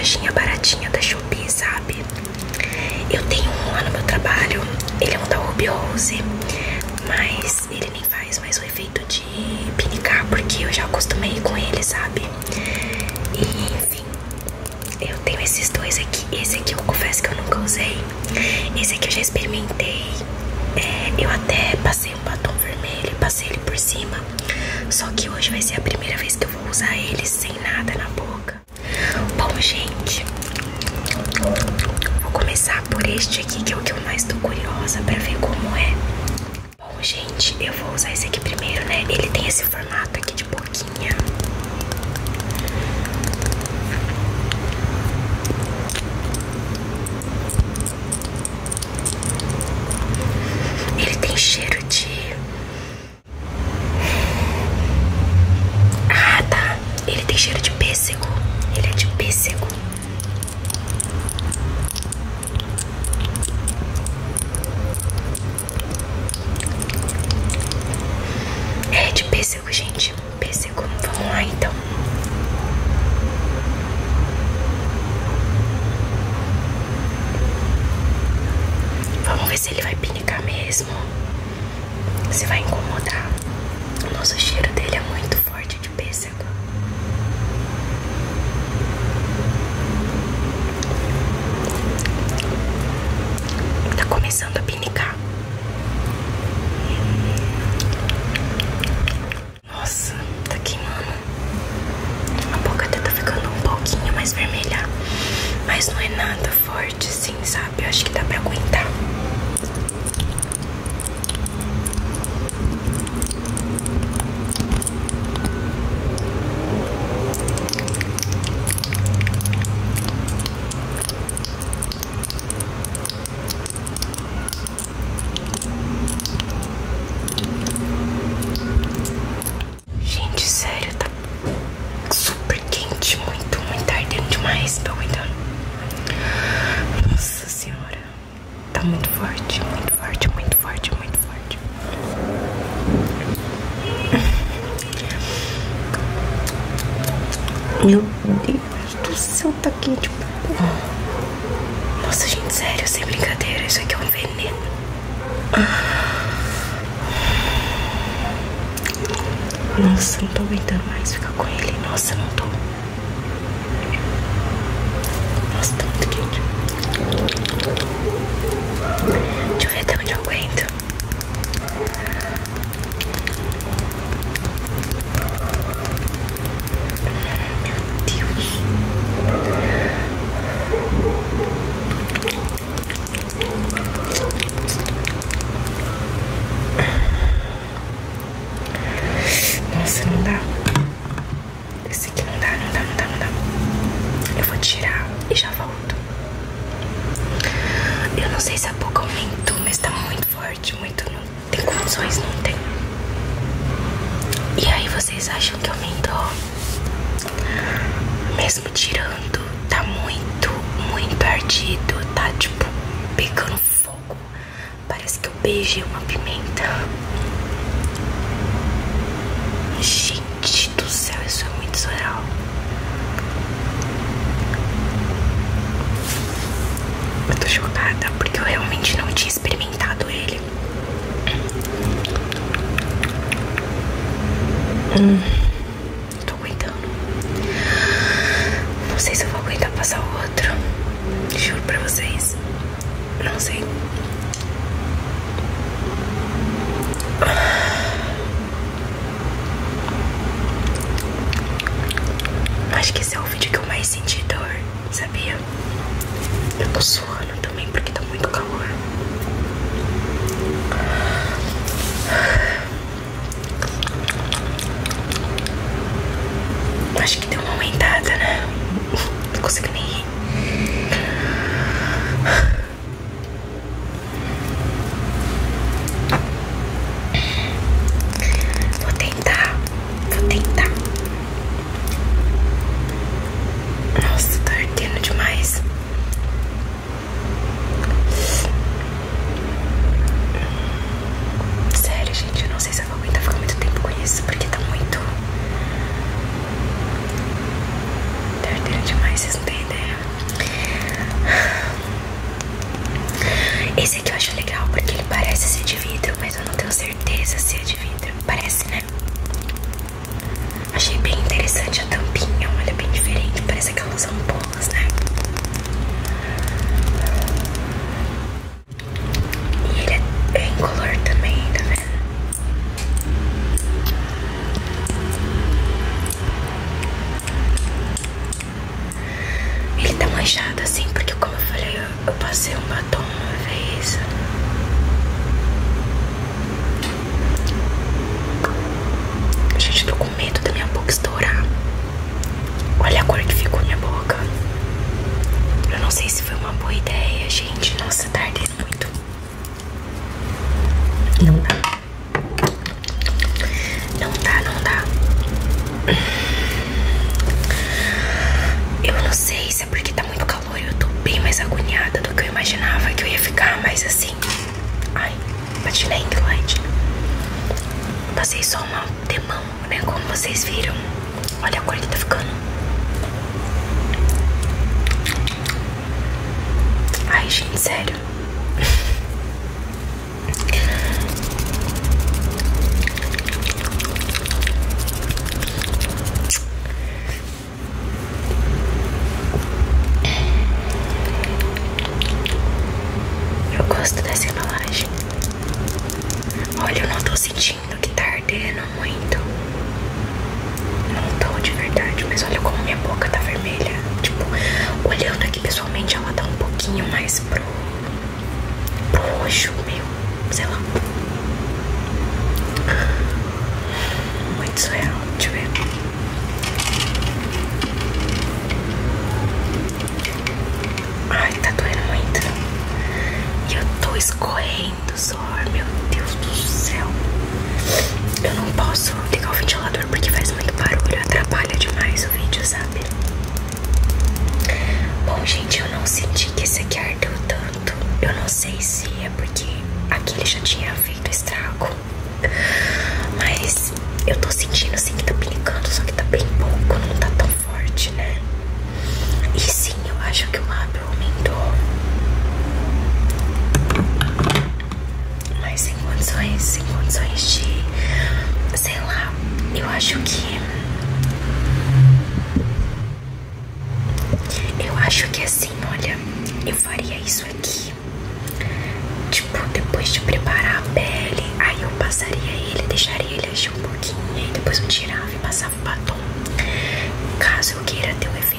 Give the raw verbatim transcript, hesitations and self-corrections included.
lojinha baratinha da Shopee, sabe? Eu tenho um lá no meu trabalho, ele é um da Ruby Rose, mas ele nem faz mais o efeito de pinicar, porque eu já acostumei com ele, sabe? E enfim, eu tenho esses dois aqui. Esse aqui eu confesso que eu nunca usei. Esse aqui eu já experimentei. É, eu até passei um batom vermelho, passei ele por cima. Só que hoje vai ser a primeira vez que eu vou usar ele sem nada na boca. Bom, gente, vou começar por este aqui, que é o que eu mais tô curiosa pra ver como é. Bom, gente, eu vou usar esse aqui primeiro, né? Ele tem esse formato aqui de boquinha. Ele tem cheiro de... Ah, tá. Ele tem cheiro de pêssego. Ele é de pêssego. É de pêssego, gente. Pêssego. Vamos lá, então. Vamos ver se ele vai pinicar mesmo. Se vai incomodar. Nossa, o cheiro dele é muito forte de pêssego. Tá começando a pinicar. Nossa, tá queimando. A boca até tá ficando um pouquinho mais vermelha, mas não é nada forte assim, sabe? Eu acho que dá pra aguentar. Gente, sério, tá super quente, muito, muito, tá ardendo demais, tô aguentando. Nossa senhora, tá muito forte, muito forte, muito forte, muito forte. Meu Deus do céu, tá quente. Nossa, gente, sério, sem brincadeira, isso aqui é um veneno. Nossa, não tô aguentando mais ficar com ele. Nossa, não tô. Nossa, tá muito quente. Deixa eu ver até onde eu aguento. Meu Deus. Nossa, não dá. Esse aqui não dá, não dá, não dá, não dá. Eu vou tirar e já volto. Eu não sei se a boca aumentou, mas tá muito forte, muito. Não tem condições, não tem. E aí, vocês acham que aumentou? Mesmo tirando, tá muito, muito ardido. Tá tipo pegando fogo. Parece que eu beijei uma pimenta. Gente do céu, isso é muito surreal. Eu tô chocada porque eu realmente não tinha experimentado ele. Hum, tô aguentando. Não sei se eu vou aguentar passar o outro. Juro pra vocês. Não sei. Acho que esse é o vídeo que eu mais senti dor, sabia? Eu tô suando também porque tá muito calor. Acho que deu uma aumentada, né? Não consigo nem rir. Vou tentar, vou tentar. Nossa, tá ardendo demais. Sério, gente, eu não sei se eu vou aguentar ficar muito tempo com isso, porque tá muito... Tá ardendo demais, vocês não têm ideia. inchada assim, porque como eu falei, eu, eu passei um batom uma vez. Gente, tô com medo da minha boca estourar. Olha a cor que ficou minha boca. Eu não sei se foi uma boa ideia, gente. Nossa, tá ardendo muito. Não dá. Não dá, não dá. Eu não sei se é porque tá muito calor e eu tô bem mais agoniada do que eu imaginava que eu ia ficar, mas assim... Ai, bati na ring light. Passei só uma demão, né, como vocês viram. Olha a cor que tá ficando. Ai, gente, sério. Eu gosto dessa embalagem. Olha, eu não tô sentindo que tá ardendo muito. Não tô de verdade, mas olha como minha boca tá vermelha. Tipo, olhando aqui pessoalmente, ela tá um pouquinho mais pro, pro roxo, meu, sei lá. Muito surreal, deixa eu ver. Ai, tá doendo muito. E eu tô escorrendo suor, meu Deus do céu. Eu não posso ligar o ventilador porque faz muito barulho, atrapalha demais o vídeo, sabe? Bom, gente, eu não senti que esse aqui ardeu tanto. Eu não sei se é porque aquele já tinha feito estrago, mas eu tô sentindo assim que tá pinicando, só que tá bem pouco, não tá tão forte, né? E sim, eu acho que o lábio aumentou, mas sem condições, sem condições de, sei lá, eu acho que eu acho que assim, olha, eu faria isso aqui, tipo, depois de preparar a pele, aí eu passaria ele, deixaria ele agir um pouquinho, e aí depois eu tirava e passava o batom, caso eu queira ter um efeito